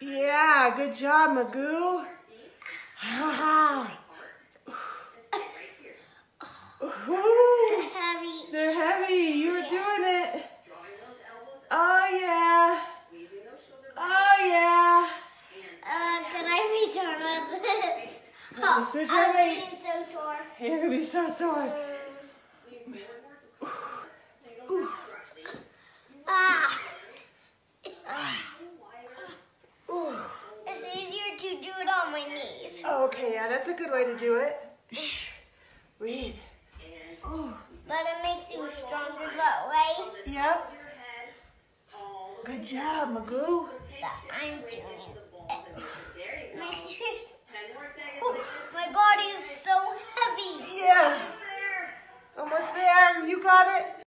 Yeah, good job, Magoo. Heavy. They're heavy. You were doing it. Oh, yeah. Oh, yeah. Can I return it? Let's switch our I'm weights. getting so sore. You're going to be so sore. Ah. Ooh. It's easier to do it on my knees. Okay, yeah, that's a good way to do it. Breathe. Ooh. But it makes you stronger that way. Yep. Good job, Magoo. That I'm doing it. My body is so heavy. Yeah. Almost there. You got it.